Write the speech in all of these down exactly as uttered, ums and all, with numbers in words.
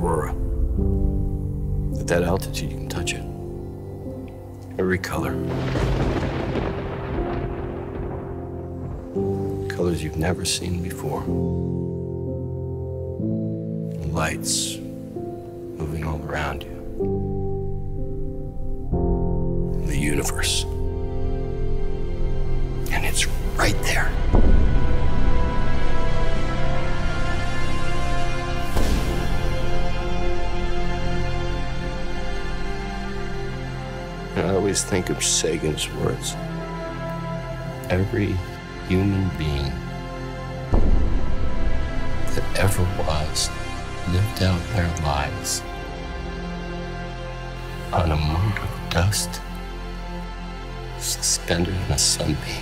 aurora. At that altitude, you can touch it. Every color. Colors you've never seen before. Lights moving all around you. The universe. And it's right there. I always think of Sagan's words. Every human being that ever was lived out their lives on a mote of dust suspended in a sunbeam.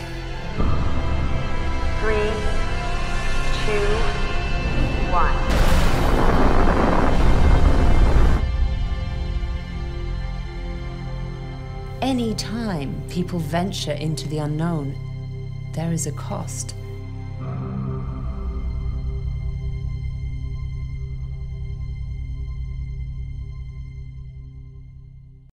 Three, two, one. Any time people venture into the unknown, there is a cost.